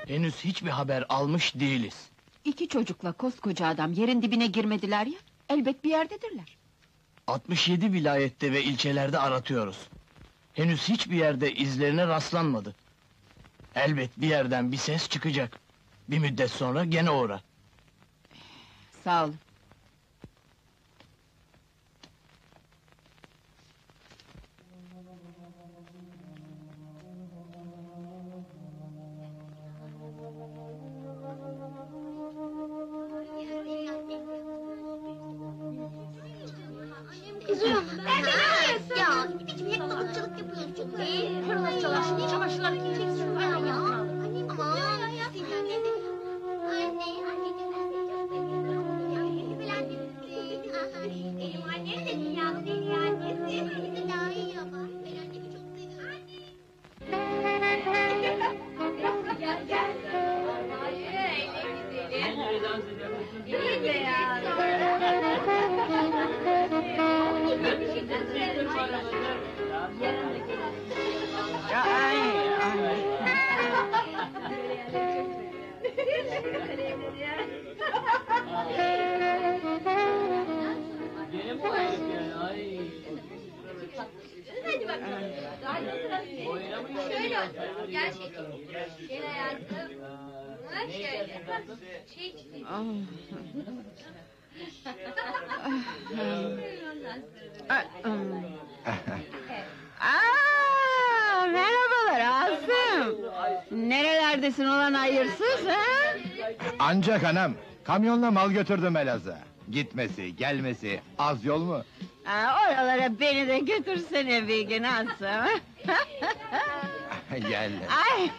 Henüz hiçbir haber almış değiliz. 2 çocukla koskoca adam yerin dibine girmediler ya, elbet bir yerdedirler. 67 vilayette ve ilçelerde aratıyoruz. Henüz hiçbir yerde izlerine rastlanmadı. Elbet bir yerden bir ses çıkacak. Bir müddet sonra gene uğra. Sağ olun. Kızım, ya gideceğim hep balıkçılık yapıyorsun. Fırlat çalışın, çamaşırları giyeceksin. Ay ya, annem aman. Benim annem de dünyanın en iyi annesi. Bizi daha iyi ama. Ben annemi çok seviyorum. Gel gel. İyi de ya. Hadi bakalım. Şöyle otur. Gel şekerim. Gel hayatım. Şöyle. Şey çıkayım. Merhabalar Asım! Nerelerdesin olan hayırsız ha? Ancak anam, kamyonla mal götürdüm Elazığ'a. Gitmesi, gelmesi, az yol mu? Oralara beni de götürsene bir gün Asım! Gel. Ay!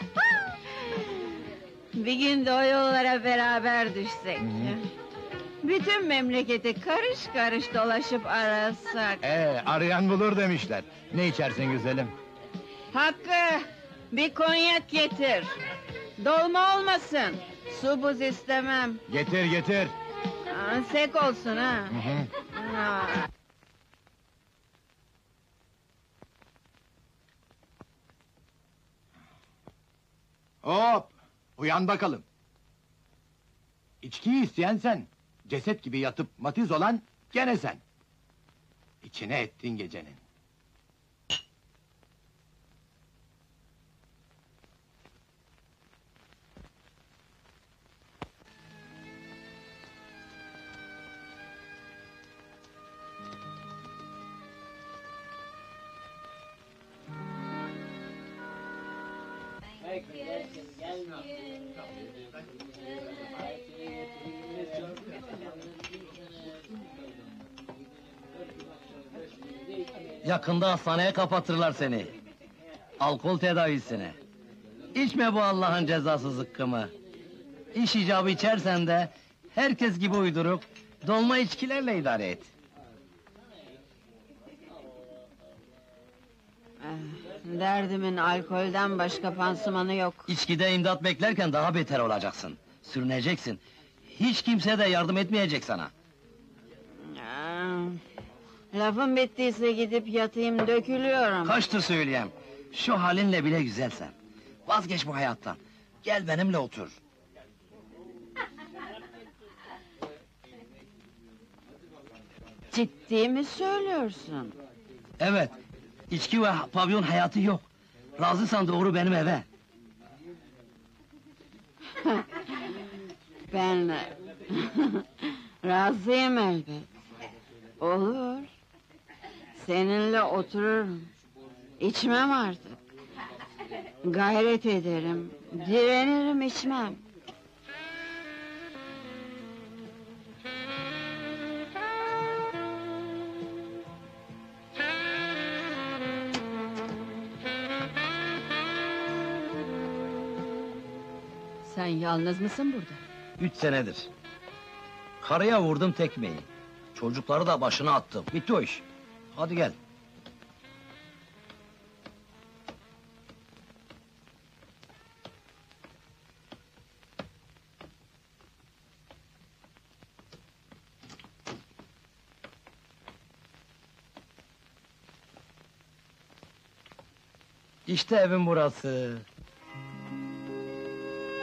Bir gün de o yollara beraber düşsek. Bütün memleketi karış karış dolaşıp arasak. Arayan bulur demişler. Ne içersin güzelim? Hakkı, bir konyak getir. Dolma olmasın. Su buz istemem. Getir getir. Sek olsun ha. Hop! Uyan bakalım. İçkiyi isteyen sen. Ceset gibi yatıp matiz olan gene sen. İçine ettin gecenin. Yakında hastaneye kapatırlar seni. Alkol tedavisine. İçme bu Allah'ın cezası zıkkımı. İş icabı içersen de herkes gibi uyduruk dolma içkilerle idare et. Derdimin alkolden başka pansumanı yok. İçkide imdat beklerken daha beter olacaksın. Sürüneceksin. Hiç kimse de yardım etmeyecek sana. Lafın bittiyse gidip yatayım, dökülüyorum. Kaçtır söyleyeyim. Şu halinle bile güzelsen. Vazgeç bu hayattan. Gel benimle otur. Ciddi mi söylüyorsun? Evet. İçki ve pavyon hayatı yok. Razıysan doğru benim eve. Ben... razıyım elbet. Olur. Seninle otururum. İçmem artık. Gayret ederim. Direnirim, içmem. Sen yalnız mısın burada? 3 senedir. Karıya vurdum tekmeyi. Çocukları da başına attım. Bitti o iş. Hadi gel. İşte evim burası.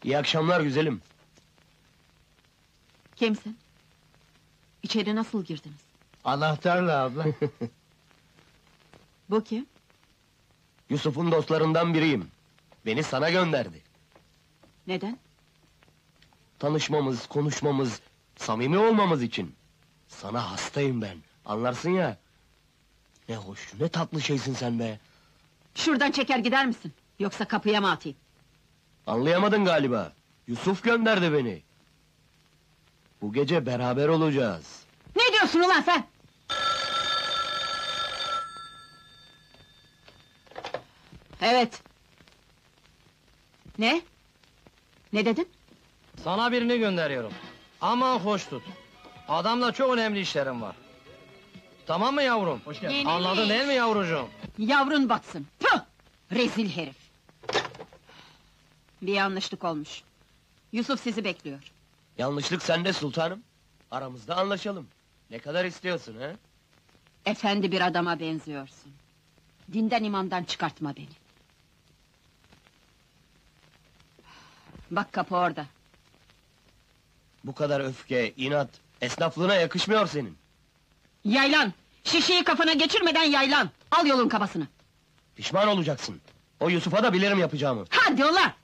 İyi akşamlar güzelim. Kimsin? İçeri nasıl girdiniz? Anahtarla abla. Bu kim? Yusuf'un dostlarından biriyim. Beni sana gönderdi. Neden? Tanışmamız, konuşmamız, samimi olmamız için. Sana hastayım ben, anlarsın ya. Ne hoş, ne tatlı şeysin sen be. Şuradan çeker gider misin? Yoksa kapıya mı atayım? Anlayamadın galiba. Yusuf gönderdi beni. Bu gece beraber olacağız. Ne diyorsun ulan sen? Evet. Ne? Ne dedin? Sana birini gönderiyorum. Aman hoş tut. Adamla çok önemli işlerim var. Tamam mı yavrum? Hoş geldin. Anladın değil mi yavrucuğum? Yavrun batsın. Püh! Rezil herif. Bir yanlışlık olmuş. Yusuf sizi bekliyor. Yanlışlık sende sultanım. Aramızda anlaşalım. Ne kadar istiyorsun ha? Efendi bir adama benziyorsun. Dinden imandan çıkartma beni. Bak kapı orada. Bu kadar öfke, inat, esnaflığına yakışmıyor senin. Yaylan! Şişeyi kafana geçirmeden yaylan! Al yolun kabasını! Pişman olacaksın. O Yusuf'a da bilirim yapacağımı. Hadi ulan!